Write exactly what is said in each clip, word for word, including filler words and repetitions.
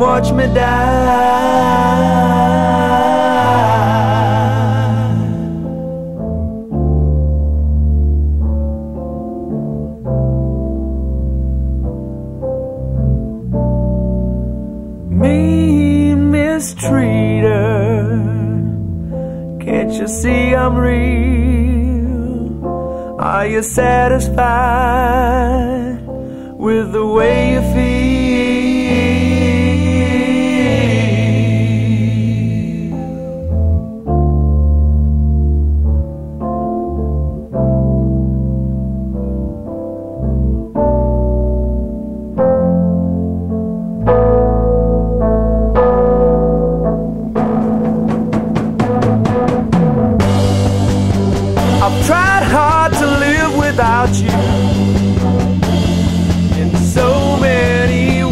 watch me die. Mean mistreater, can't you see I'm real? Are you satisfied with the way you feel? I've tried hard to live without you in so many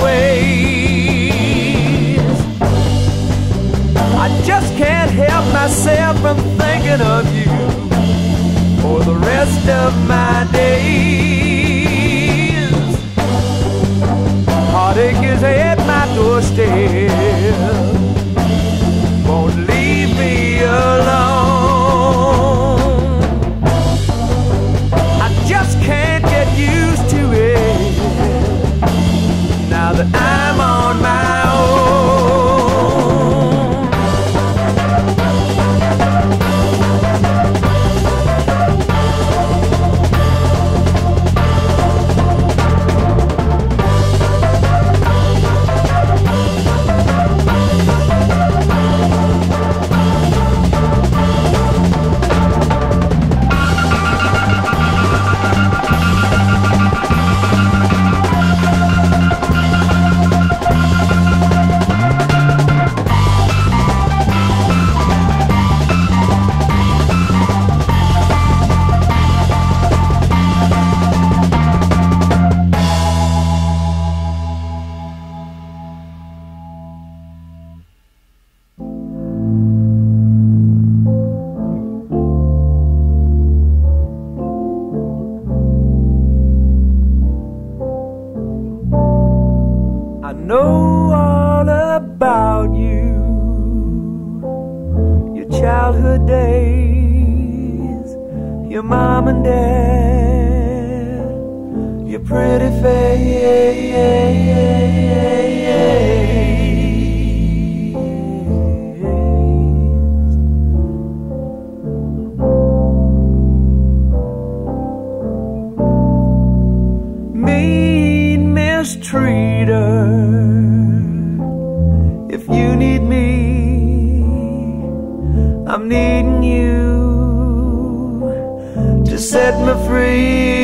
ways. I just can't help myself from thinking of you for the rest of my days. Heartache is at my doorstep, won't leave me alone. Now that I'm on my I know all about you, your childhood days, your mom and dad, your pretty face. Mean mistreater, if you need me, I'm needing you to set me free.